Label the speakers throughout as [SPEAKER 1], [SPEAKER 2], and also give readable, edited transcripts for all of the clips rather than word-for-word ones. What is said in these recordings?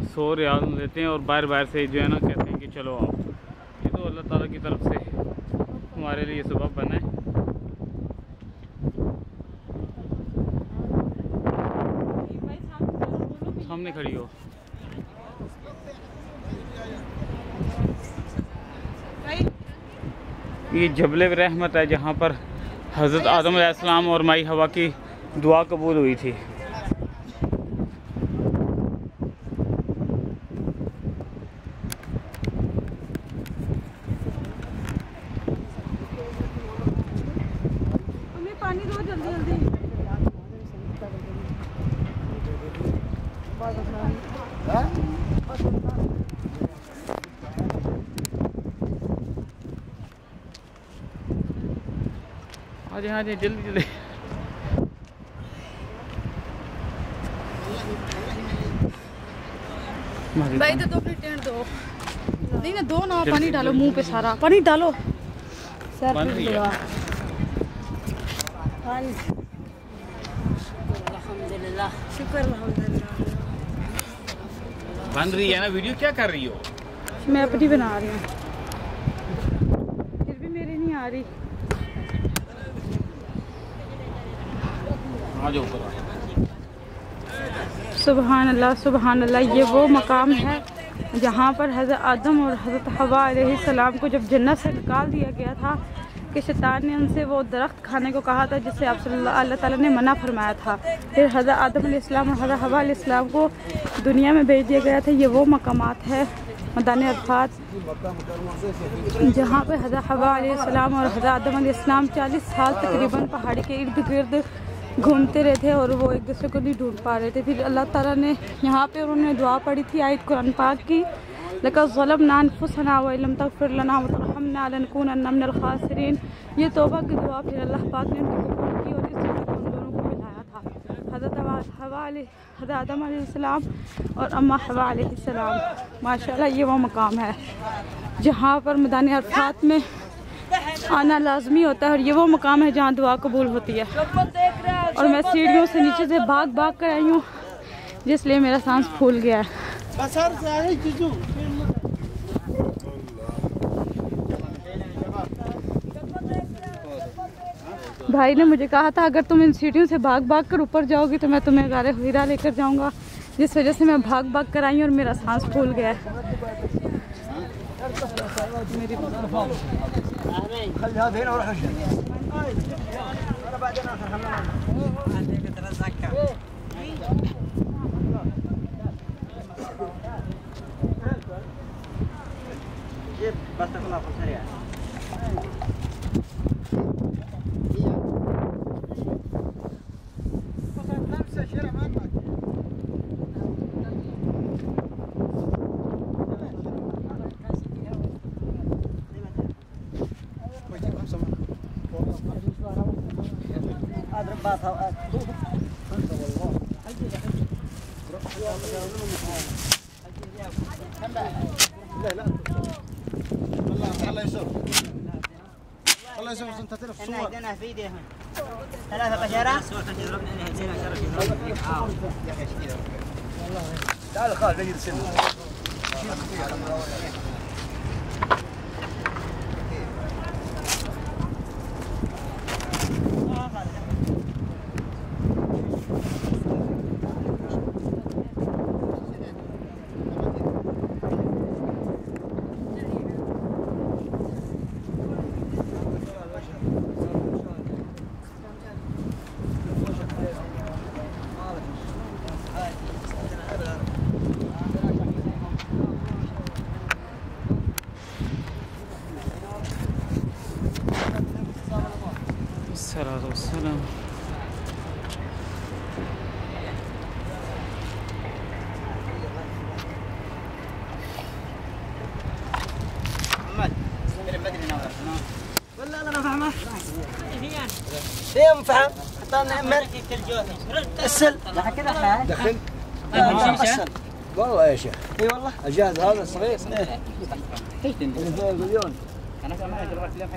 [SPEAKER 1] 100 रियाल देते हैं और बाहर बाहर से जो है ना कहते हैं कि चलो आओ। ये तो अल्लाह ताला की तरफ से हमारे लिए सबब बना है। सामने खड़ी हो। ये जबल रहमत है जहाँ पर हज़रत आदम अलैहिस्सलाम और माई हवा की दुआ कबूल हुई थी।
[SPEAKER 2] पानी दो जल्दी जल्दी।
[SPEAKER 1] हाँ जी जल्दी जल्दी।
[SPEAKER 2] भाई तो दो टेंट दो। नहीं ना दो ना, पानी डालो मुंह पे, सारा पानी डालो सर पे। अल्हम्दुलिल्लाह, शुक्र अल्हम्दुलिल्लाह।
[SPEAKER 1] बन रही है ना वीडियो, क्या कर रही हो?
[SPEAKER 2] मैं अपनी बना रही हूँ, फिर भी मेरी नहीं आ रही। सुबहान अल्लाह सुबहान अल्लाह। ये वो मकाम है जहाँ पर हज़रत आदम और हज़रत हवा अलैहिस्सलाम को जब जन्नत से निकाल दिया गया था कि शैतान ने उनसे वो दरख्त खाने को कहा था जिससे आप अल्लाह ताला ने मना फरमाया था। फिर हज़रत आदम अलैहिस्सलाम और हज़रत हवा अलैहिस्सलाम को दुनिया में भेज दिया गया था। ये वो मकामात है मैदान अरफात जहाँ पर हज़रत हवा अलैहिस्सलाम और हज़रत आदम अलैहिस्सलाम 40 साल तकरीबन पहाड़ी के इर्द गिर्द घूमते रहे थे और वो एक दूसरे को नहीं ढूंढ पा रहे थे। फिर अल्लाह ताला ने यहाँ पे उन्होंने दुआ पढ़ी थी आयत कुरान पाक की, लक़द ज़लमना अनफुसना व इल्लम तग़फ़िर लना व तरहमना लनकूनन्ना मिनल ख़ासिरीन। ये तौबा की दुआ फिर अल्लाह पाक ने उनको कबूल की और इस जगह पर उन दोनों को मिलाया था, हज़रत आदम अलैहिस्सलाम और अम्मा हवा अलैहिस्सलाम। माशाअल्लाह ये वो मकाम है जहाँ पर मैदान अरफात में आना लाजमी होता है और ये वो मकाम है जहाँ दुआ कबूल होती है। और मैं सीढ़ियों से नीचे से भाग भाग कर आई हूँ जिसलिए मेरा सांस फूल गया है। भाई ने मुझे कहा था अगर तुम इन सीढ़ियों से भाग भाग कर ऊपर जाओगी तो मैं तुम्हें गारे हीरा लेकर जाऊंगा, जिस वजह से मैं भाग भाग कर आई और मेरा सांस फूल गया है।
[SPEAKER 3] الله يسوي انت تعرف صور
[SPEAKER 4] عندنا في ايديهم 3 بشرة.
[SPEAKER 3] تعال خالد نجي نسلم.
[SPEAKER 1] अस्सलाम।
[SPEAKER 4] ولا انا فاهمه
[SPEAKER 3] ايه مفهم حتى
[SPEAKER 4] نعمل
[SPEAKER 3] السل
[SPEAKER 4] كذا حاج
[SPEAKER 3] دخل
[SPEAKER 4] الشيشه
[SPEAKER 3] والله يا شيخ
[SPEAKER 4] اي والله
[SPEAKER 3] الجهاز هذا صغير
[SPEAKER 4] ايش تندي
[SPEAKER 3] مليون
[SPEAKER 4] انا كمان جربت اليوم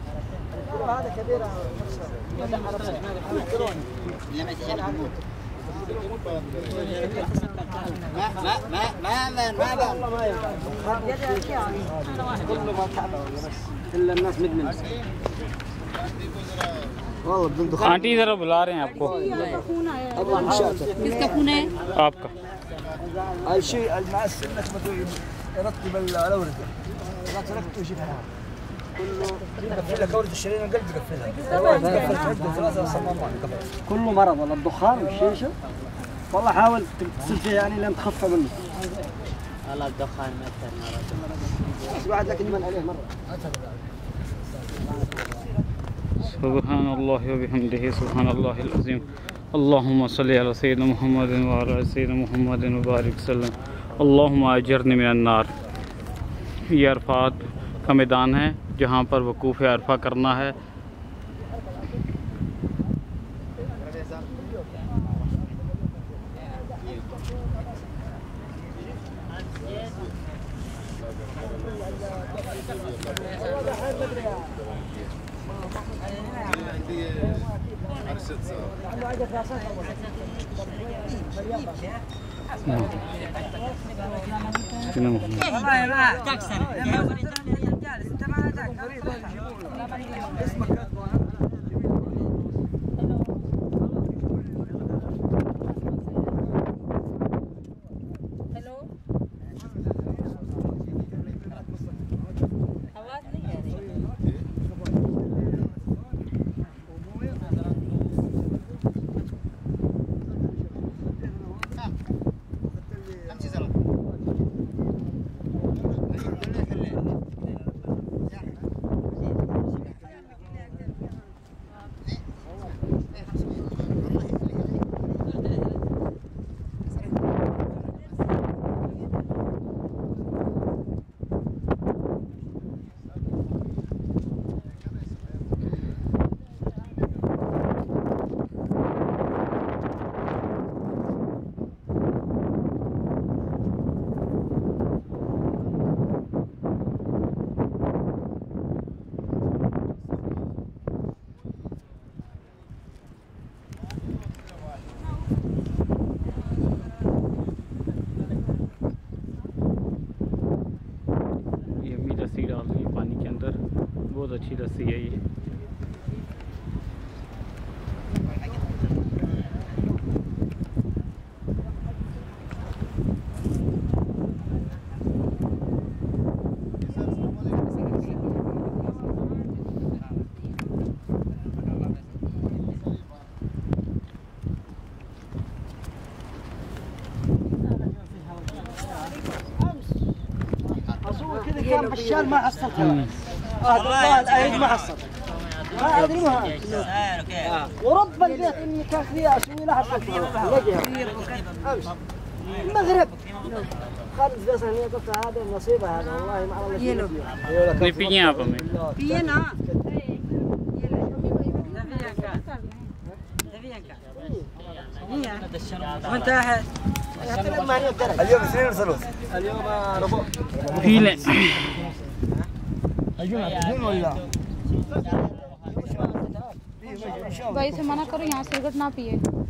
[SPEAKER 3] هذا كبير
[SPEAKER 4] لما تجي
[SPEAKER 3] كله ما تعبوا الا الناس مدمنه والله بدون دخان.
[SPEAKER 1] आंटी जरा बुला रहे हैं आपको।
[SPEAKER 3] الله مشاته.
[SPEAKER 2] किसका खून है?
[SPEAKER 1] आपका
[SPEAKER 3] الشيء المعسل انك يرتب الورد اذا تركته شيء كله يقفل لك ورد الشريان القلب يقفلها ثلاثة صمامات كله مرض ولا الدخان والشيشه والله حاول تصير فيه يعني لين تخفى منه والله الدخان اكثر مرض بس بعد لك ادمن عليه مره
[SPEAKER 1] सुबहान अल्लाह व बिहम्दिही सुबहान अल्लाहिल अज़ीम अल्लाहुम्मा सल्लि अला सय्यिदिना मुहम्मदिन व अला सय्यिदिना मुहम्मदिन व बारिक सल्लम अल्लाहुम्मा अजरनी मिनन नार। ये अरफात का मैदान है जहाँ पर वकूफ़ अरफा करना है।
[SPEAKER 4] والله ما تكسر لما جالس انت ما
[SPEAKER 2] हेलो आवाज नहीं आ रही।
[SPEAKER 1] लस्सी डाल रही है पानी के अंदर, बहुत अच्छी लस्सी है ये।
[SPEAKER 3] كان بالشال ما حصلتها والله الأهل ما حصلتها ما أدري ما ورب البيت إني كان فيها أسوي لها حصلتها لقيها أمس المغرب خالد بس أنا قلت هذا النصيب هذا والله ما الله يسلمك
[SPEAKER 1] नहीं पिए आप हमें
[SPEAKER 4] पिए ना وانت
[SPEAKER 3] اليوم اثنين ارسلوا اليوم ربع
[SPEAKER 1] पी लें।
[SPEAKER 3] ولا
[SPEAKER 2] भाई से मना करो, यहाँ सिगरेट ना पिए।